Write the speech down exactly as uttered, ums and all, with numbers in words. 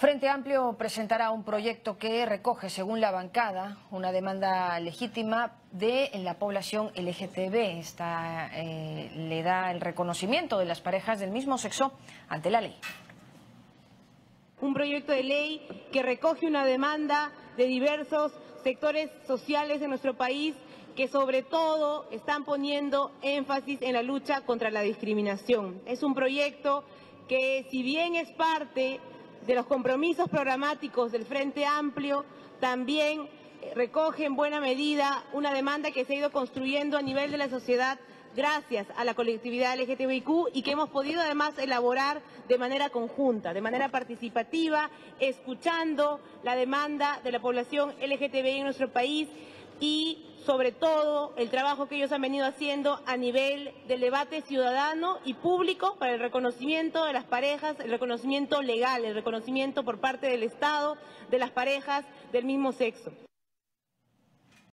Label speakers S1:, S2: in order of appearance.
S1: Frente Amplio presentará un proyecto que recoge, según la bancada, una demanda legítima de la población L G T B. Esta eh, le da el reconocimiento de las parejas del mismo sexo ante la ley.
S2: Un proyecto de ley que recoge una demanda de diversos sectores sociales de nuestro país que sobre todo están poniendo énfasis en la lucha contra la discriminación. Es un proyecto que, si bien es parte de los compromisos programáticos del Frente Amplio, también recoge en buena medida una demanda que se ha ido construyendo a nivel de la sociedad gracias a la colectividad L G T B I Q y que hemos podido además elaborar de manera conjunta, de manera participativa, escuchando la demanda de la población L G T B I en nuestro país y sobre todo el trabajo que ellos han venido haciendo a nivel del debate ciudadano y público para el reconocimiento de las parejas, el reconocimiento legal, el reconocimiento por parte del Estado de las parejas del mismo sexo.